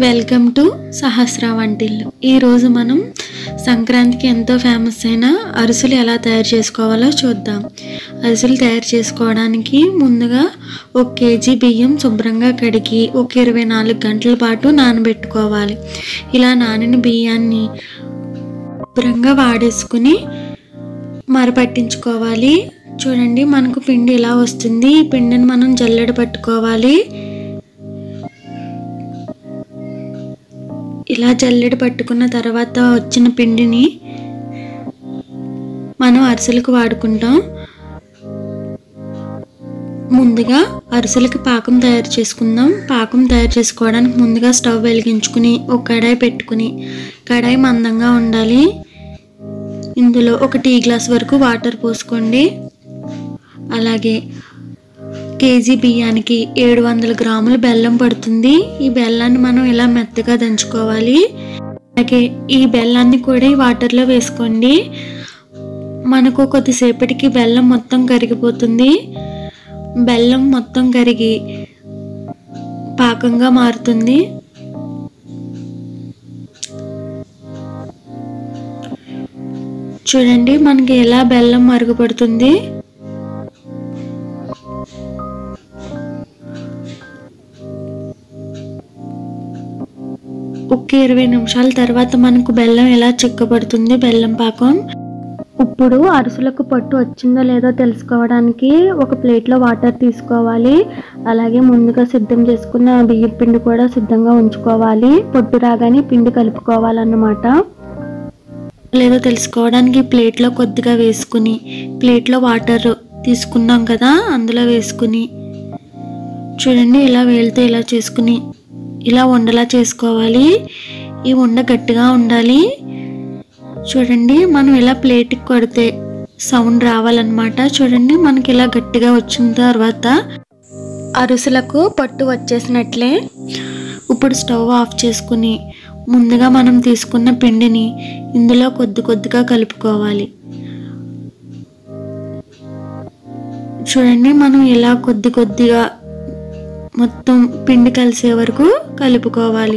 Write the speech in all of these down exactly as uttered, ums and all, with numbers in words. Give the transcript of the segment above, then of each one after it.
Welcome to సహస్ర వంటిల్లు. ఈరోజు మనం సంక్రాంతికి ఎంతో ఫేమస్ అయిన అరిసెలు ఎలా తయారు చేసుకోవాలో చూద్దాం. అరిసెలు తయారు చేసుకోవడానికి ముందుగా ఒక కేజీ బియ్యం శుభ్రంగా కడిగి ఒక ఇరవై నాలుగు గంటల పాటు నానబెట్టుకోవాలి. ఇలా నానిన బియ్యాన్ని శుభ్రంగా వాడేసుకుని మరపట్టించుకోవాలి. చూడండి, మనకు పిండి ఇలా వస్తుంది. ఈ పిండిని మనం జల్లెడ పట్టుకోవాలి. ఇలా జల్లెడ పట్టుకున్న తర్వాత వచ్చిన పిండిని మనం అరిసెలకు వాడుకుంటాం. ముందుగా అరిసెలకి పాకం తయారు చేసుకుందాం. పాకం తయారు చేసుకోవడానికి ముందుగా స్టవ్ వెలిగించుకుని ఒక కడాయి పెట్టుకుని, కడాయి మందంగా ఉండాలి. ఇందులో ఒక టీ గ్లాస్ వరకు వాటర్ పోసుకోండి. అలాగే కేజీ బియ్యానికి ఏడు వందల గ్రాముల బెల్లం పడుతుంది. ఈ బెల్లాన్ని మనం ఇలా మెత్తగా దంచుకోవాలి. అలాగే ఈ బెల్లాన్ని కూడా ఈ వాటర్లో వేసుకోండి. మనకు కొద్దిసేపటికి బెల్లం మొత్తం కరిగిపోతుంది. బెల్లం మొత్తం కరిగి పాకంగా మారుతుంది. చూడండి, మనకి ఎలా బెల్లం మరుగుపడుతుంది. ఒక ఇరవై నిమిషాల తర్వాత మనకు బెల్లం ఎలా చిక్కబడుతుంది, బెల్లం పాకం. ఇప్పుడు అరిసెలకు పట్టు వచ్చిందో లేదో తెలుసుకోవడానికి ఒక ప్లేట్లో వాటర్ తీసుకోవాలి. అలాగే ముందుగా సిద్ధం చేసుకున్న బియ్యం పిండి కూడా సిద్ధంగా ఉంచుకోవాలి. పొట్టు రాగానే పిండి కలుపుకోవాలన్నమాట. లేదో తెలుసుకోవడానికి ప్లేట్లో కొద్దిగా వేసుకుని, ప్లేట్లో వాటర్ తీసుకున్నాం కదా, అందులో వేసుకుని చూడండి, ఇలా వేలితో ఇలా చేసుకుని ఇలా ఉండలా చేసుకోవాలి. ఈ ఉండ గట్టిగా ఉండాలి. చూడండి, మనం ఇలా ప్లేట్కి కొడితే సౌండ్ రావాలన్నమాట. చూడండి, మనకి ఇలా గట్టిగా వచ్చిన తర్వాత అరిసెలకు పట్టు వచ్చేసినట్లే. ఇప్పుడు స్టవ్ ఆఫ్ చేసుకుని ముందుగా మనం తీసుకున్న పిండిని ఇందులో కొద్ది కొద్దిగా కలుపుకోవాలి. చూడండి, మనం ఇలా కొద్ది కొద్దిగా మొత్తం పిండి కలిసే వరకు కలుపుకోవాలి.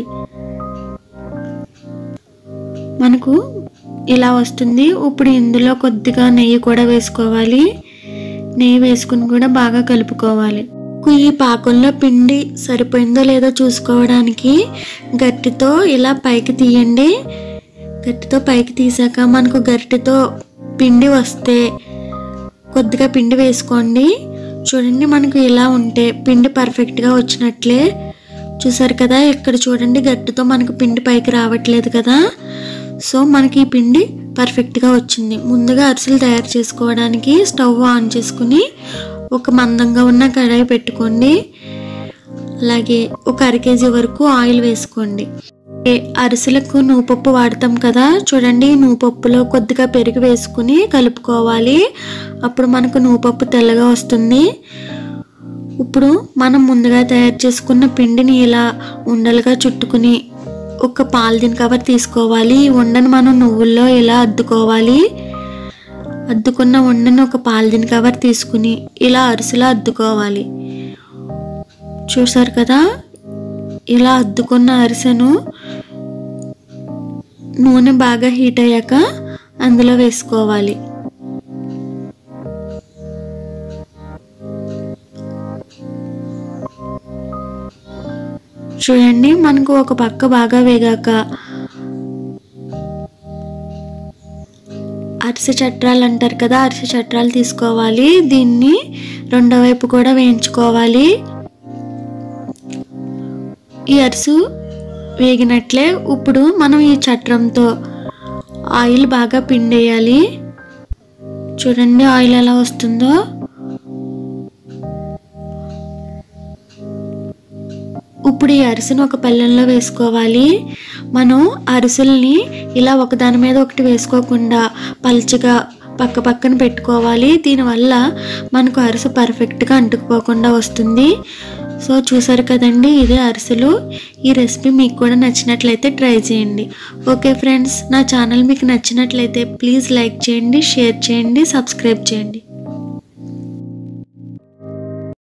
మనకు ఇలా వస్తుంది. ఇప్పుడు ఇందులో కొద్దిగా నెయ్యి కూడా వేసుకోవాలి. నెయ్యి వేసుకుని కూడా బాగా కలుపుకోవాలి. ఈ పాకంలో పిండి సరిపోయిందో లేదో చూసుకోవడానికి గరిటెతో ఇలా పైకి తీయండి. గరిటెతో పైకి తీసాక మనకు గరిటెతో పిండి వస్తే కొద్దిగా పిండి వేసుకోండి. చూడండి, మనకు ఇలా ఉంటే పిండి పర్ఫెక్ట్గా వచ్చినట్లే. చూసారు కదా, ఇక్కడ చూడండి, గట్టితో మనకు పిండి పైకి రావట్లేదు కదా. సో మనకి ఈ పిండి పర్ఫెక్ట్గా వచ్చింది. ముందుగా అరిసెలు తయారు చేసుకోవడానికి స్టవ్ ఆన్ చేసుకుని ఒక మందంగా ఉన్న కడాయి పెట్టుకోండి. అలాగే ఒక అర కేజీ వరకు ఆయిల్ వేసుకోండి. అరిసెలకు నువ్వుపప్పు వాడతాం కదా, చూడండి, నువ్వుపప్పులో కొద్దిగా పెరుగు వేసుకుని కలుపుకోవాలి. అప్పుడు మనకు నువ్వుపప్పు తెల్లగా వస్తుంది. ఇప్పుడు మనం ముందుగా తయారు చేసుకున్న పిండిని ఇలా ఉండలుగా చుట్టుకుని ఒక పాలిథిన్ కవర్ తీసుకోవాలి. ఈ ఉండను మనం నువ్వుల్లో ఇలా అద్దుకోవాలి. అద్దుకున్న ఉండను ఒక పాలిథిన్ కవర్ తీసుకుని ఇలా అరిసెలా అద్దుకోవాలి. చూసారు కదా, ఇలా అద్దుకున్న అరిసెను నూనె బాగా హీట్ అయ్యాక అందులో వేసుకోవాలి. చూడండి, మనకు ఒక పక్క బాగా వేగాక అరిసె చట్రాలు అంటారు కదా, అరిసె చట్రాలు తీసుకోవాలి. దీన్ని రెండో వైపు కూడా వేయించుకోవాలి. ఈ అరిసె వేగినట్లే. ఇప్పుడు మనం ఈ చట్రంతో ఆయిల్ బాగా పిండేయాలి. చూడండి, ఆయిల్ ఎలా వస్తుందో. ఇప్పుడు ఈ అరిసెను ఒక పళ్ళెంలో వేసుకోవాలి. మనం అరిసెల్ని ఇలా ఒకదాని మీద ఒకటి వేసుకోకుండా పల్చగా పక్క పక్కన పెట్టుకోవాలి. దీనివల్ల మనకు అరిసె పర్ఫెక్ట్గా అంటుకుపోకుండా వస్తుంది. సో చూసారు కదండి, ఇదే అరిసెలు. ఈ రెసిపీ మీకు కూడా నచ్చినట్లయితే ట్రై చేయండి. ఓకే ఫ్రెండ్స్, నా ఛానల్ మీకు నచ్చినట్లయితే ప్లీజ్ లైక్ చేయండి, షేర్ చేయండి, సబ్స్క్రైబ్ చేయండి.